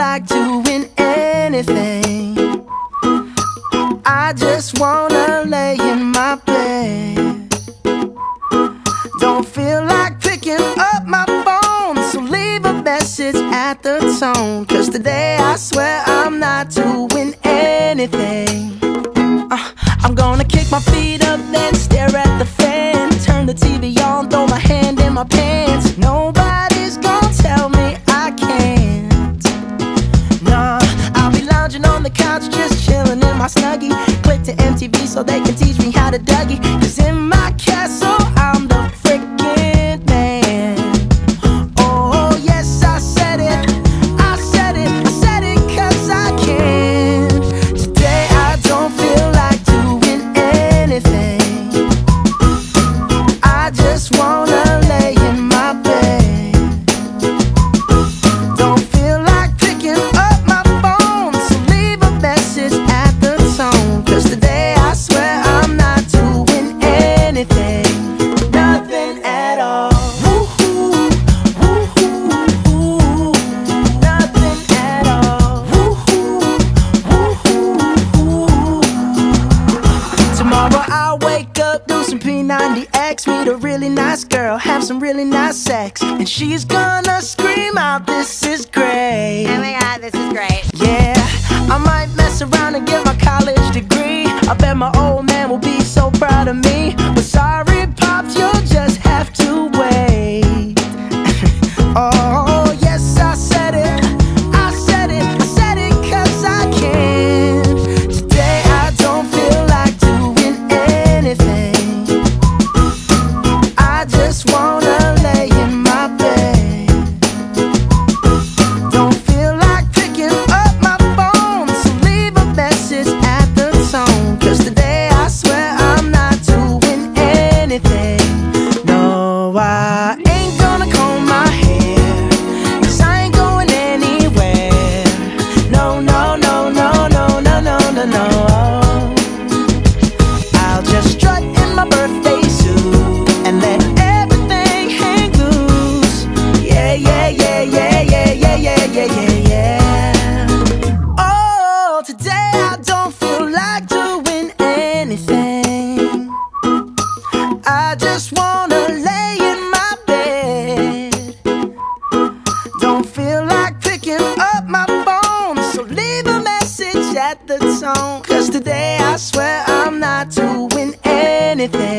like doing anything. I just wanna lay in my bed. Don't feel like picking up my phone, so leave a message at the tone. 'Cause today I swear I'm not doing anything. I'm gonna kick my feet up, then stare at the fan. Turn the TV on, throw my hand in my pants. Nobody's gonna tell me I can't. Nah, I'll be lounging on the couch, just chilling in my Snuggie. Click to MTV so they can teach me how to Dougie. 'Cause in my castle, I'm the freaking man. Oh, yes, I said it. I said it. I said it 'cause I can. Today I don't feel like doing anything. I just wanna lay in my bed. Don't feel like picking up my phone, so leave a message at the tone. 'Cause today I swear I'm not doing anything. Nothing at all. Woo-hoo, woo-hoo, nothing at all. Woo-hoo, woo-hoo. Tomorrow I'll wake up, do some P90X, meet a really nice girl, have some really nice sex, and she's gonna scream out, "This is great." Oh my god, this is great. Yeah, I might mess around and get my college degree. I bet my old man will be so proud of me. But sorry, Pops, you'll just have to wait. Oh, yes, I said it. I said it. I said it 'cause I can. Today I don't feel like doing anything. I just wanna lay in my bed. Don't feel like picking up my phone, so leave a message at the tone. 'Cause today I swear I'm not doing anything. No, I ain't gonna comb my hair, 'cause I ain't going anywhere. No, no, no, no, no, no, no, no, no. I'll just strut in my birthday suit and let everything hang loose. Yeah, yeah, yeah, yeah, yeah, yeah, yeah, yeah, yeah, yeah. Oh, today I don't feel like doing anything. I just wanna lay in my bed. Don't feel like picking up my phone, so leave a message at the tone. 'Cause today I swear I'm not doing anything.